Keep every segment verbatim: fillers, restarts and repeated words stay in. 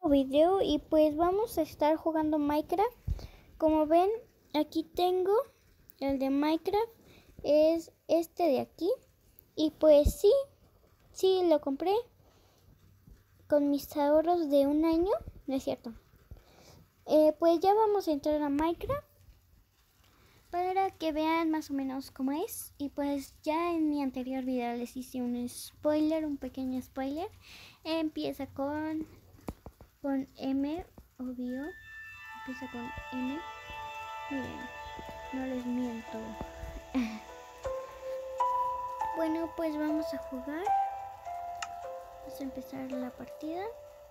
video y pues vamos a estar jugando Minecraft. Como ven, aquí tengo el de Minecraft, es este de aquí. Y pues sí, sí lo compré con mis ahorros de un año, no es cierto. Eh, pues ya vamos a entrar a Minecraft para que vean más o menos cómo es. Y pues ya en mi anterior video les hice un spoiler, un pequeño spoiler. Empieza con con M, obvio. Empieza con M. Miren, no les miento. Bueno, pues vamos a jugar. Vamos a empezar la partida.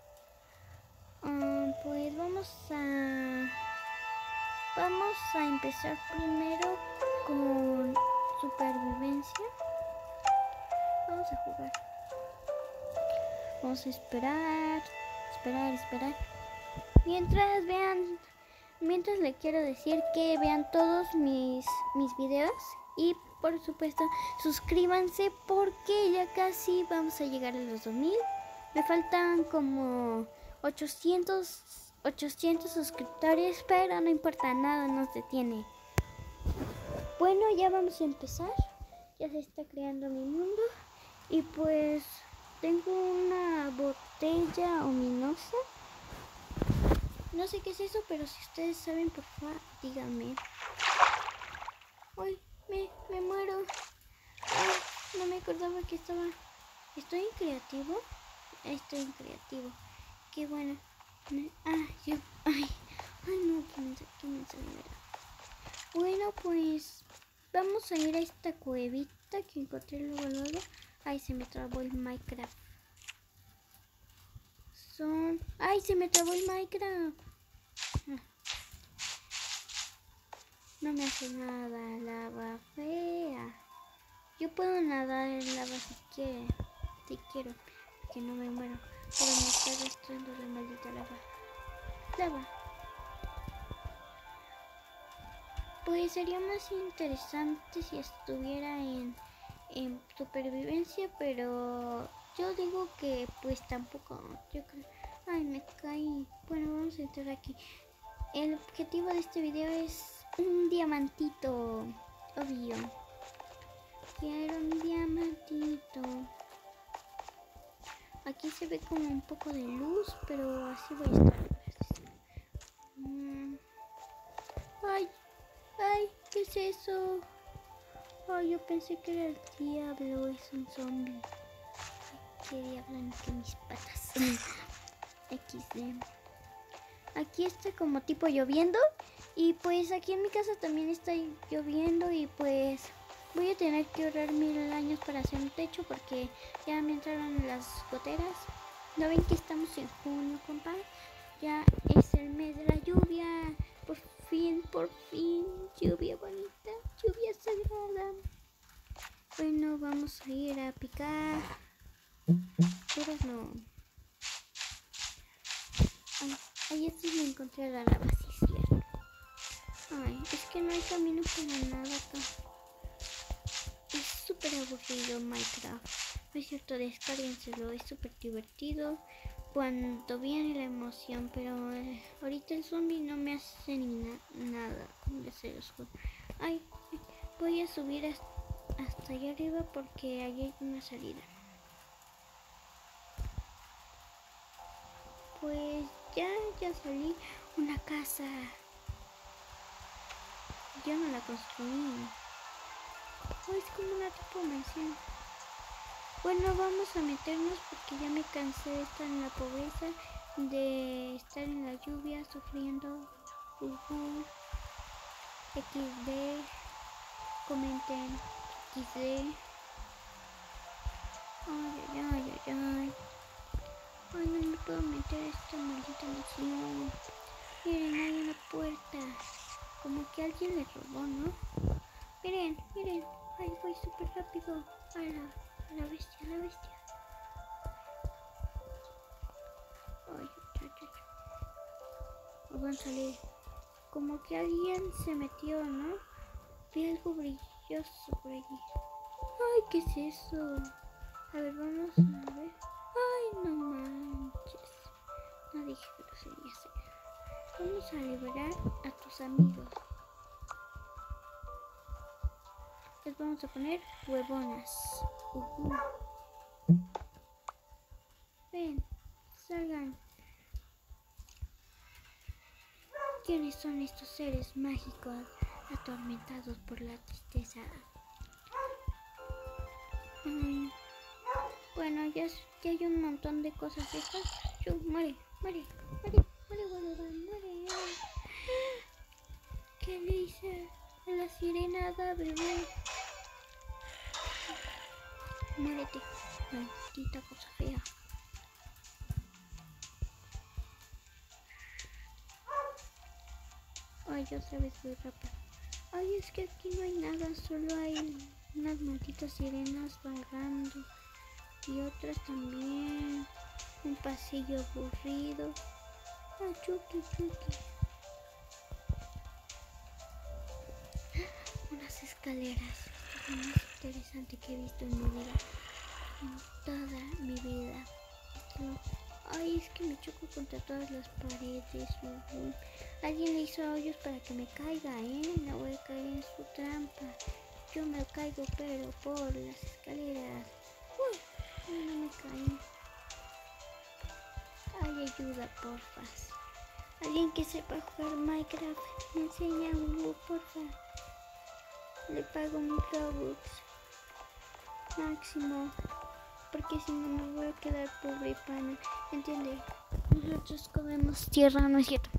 Um, pues vamos a vamos a empezar primero con supervivencia. Vamos a jugar. Vamos a esperar, esperar, esperar. Mientras vean, mientras les quiero decir que vean todos mis mis videos y por supuesto suscríbanse porque ya casi vamos a llegar a los dos mil. Me faltan como ochocientos suscriptores, pero no importa, nada nos detiene. Bueno, ya vamos a empezar. Ya se está creando mi mundo y pues tengo una botella ominosa. No sé qué es eso, pero si ustedes saben, por favor, díganme. Uy, me, me muero. Ay, no me acordaba que estaba... ¿Estoy en creativo? Estoy en creativo. Qué bueno. Ah, yo... Ay, ay no, qué mensaje, qué mensaje. Bueno, pues... Vamos a ir a esta cuevita que encontré luego, luego. Ay, se me trabó el Minecraft. Son... Ay, se me trabó el Minecraft. No me hace nada, lava fea. Yo puedo nadar en lava si quiere, si quiero, que no me muero. Pero me está arrastrando la maldita lava. Lava. Pues sería más interesante si estuviera en, en supervivencia, pero yo digo que pues tampoco. Yo creo. Ay, me caí. Bueno, vamos a entrar aquí. El objetivo de este video es un diamantito, obvio. Quiero un diamantito. Aquí se ve como un poco de luz, pero así voy a estar. Mm. Ay, ay, ¿qué es eso? Ay, yo pensé que era el diablo, es un zombie. Ay, qué diablo, ni que mis patas. equis de. Aquí está como tipo lloviendo. Y pues aquí en mi casa también está lloviendo y pues voy a tener que ahorrar mil años para hacer un techo porque ya me entraron las goteras. ¿No ven que estamos en junio, compa? Ya es el mes de la lluvia. Por fin, por fin. Lluvia bonita, lluvia sagrada. Bueno, vamos a ir a picar. Puras no. Ay, ahí esto me encontré la lava, sí, cierto. Ay, es que no hay camino para nada acá. Es súper aburrido Minecraft. No es cierto, descárguenselo, es súper divertido cuando viene la emoción, pero eh, ahorita el zombie no me hace ni na nada. Ya se los juro. Ay, voy a subir hasta, hasta allá arriba porque allí hay una salida. Pues ya, ya salí. Una casa. Yo no la construí. Oh, es como una tipo mansión. Bueno, vamos a meternos porque ya me cansé de estar en la pobreza, de estar en la lluvia sufriendo. Uh-huh. equis de. Comenten equis de. Ay, ay, ay, ay, ay. Ay, no me puedo meter a esta maldita mansión. Miren, hay una puerta. Como que alguien le robó, ¿no? Miren, miren. Ay, voy súper rápido. A la, a la bestia, a la bestia. Ay, ay, ay. Van a salir. Como que alguien se metió, ¿no? Vi algo brilloso por allí. Ay, ¿qué es eso? A ver, vamos a ver. Ay, no manches. Nadie dije que lo sería hacer. Vamos a liberar a tus amigos. Les vamos a poner huevonas. Uh-huh. Ven, salgan. ¿Quiénes son estos seres mágicos atormentados por la tristeza? Um, bueno, ya, ya hay un montón de cosas de estas. Yo, muere, muere, muere, muere, muere, muere. ¿Qué le hice a la sirenada, bebé? Muérete, maldita cosa fea. Ay, otra vez voy rápido. Ay, es que aquí no hay nada, solo hay unas malditas sirenas vagando. Y otras también. Un pasillo aburrido. Ah, chuki, chuki. Unas escaleras. Lo más interesante que he visto en mi vida. En toda mi vida. Ay, es que me choco contra todas las paredes. Uy. Alguien le hizo hoyos para que me caiga, ¿eh? No voy a caer en su trampa. Yo me caigo, pero por las escaleras. Uy, no me caí. Ay, ayuda, porfa. Alguien que sepa jugar Minecraft, me enseña un porfa. Le pago mi Robux máximo. Porque si no me voy a quedar pobre pana. ¿Entiende? Nosotros comemos tierra, ¿no es cierto?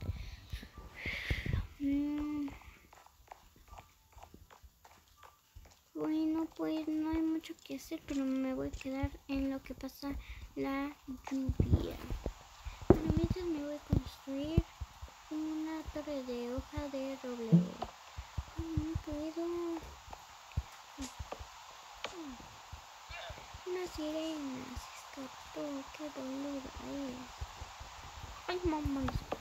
Mm. Bueno, pues no hay mucho que hacer, pero me voy a quedar en lo que pasa la lluvia. Bueno, mientras me voy a construir una torre de hoja de roble. No puedo. Una sirena se escapó, qué boluda es. Ay, mamá.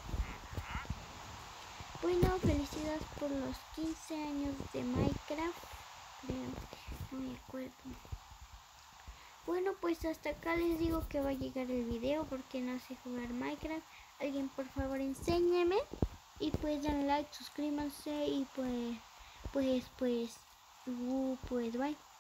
Bueno, felicidades por los quince años de Minecraft. No me acuerdo. Bueno, pues hasta acá les digo que va a llegar el video porque no sé jugar Minecraft. Alguien por favor enséñeme. Y pues den like, suscríbanse y pues, pues, pues, uh, pues, bye.